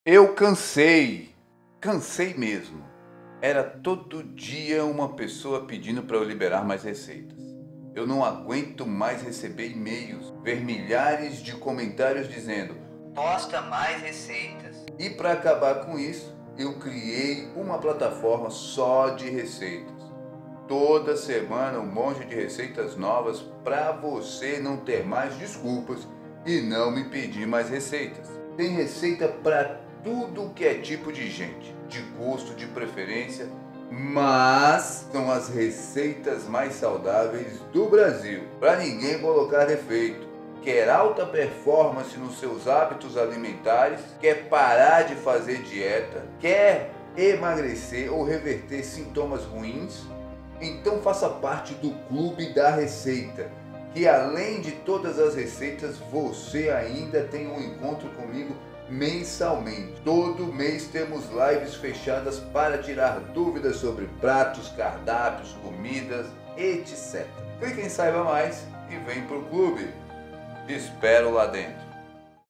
Eu cansei mesmo. Era todo dia uma pessoa pedindo para eu liberar mais receitas. Eu não aguento mais receber e-mails, ver milhares de comentários dizendo posta mais receitas. E para acabar com isso, eu criei uma plataforma só de receitas. Toda semana um monte de receitas novas para você não ter mais desculpas e não me pedir mais receitas. Tem receita para tudo que é tipo de gente, de gosto, de preferência, mas são as receitas mais saudáveis do Brasil, para ninguém colocar defeito. Quer alta performance nos seus hábitos alimentares? Quer parar de fazer dieta? Quer emagrecer ou reverter sintomas ruins? Então faça parte do Clube da Receita, que além de todas as receitas, você ainda tem um encontro comigo mensalmente. Todo mês temos lives fechadas para tirar dúvidas sobre pratos, cardápios, comidas, etc. Clique em Saiba Mais e vem pro clube. Te espero lá dentro.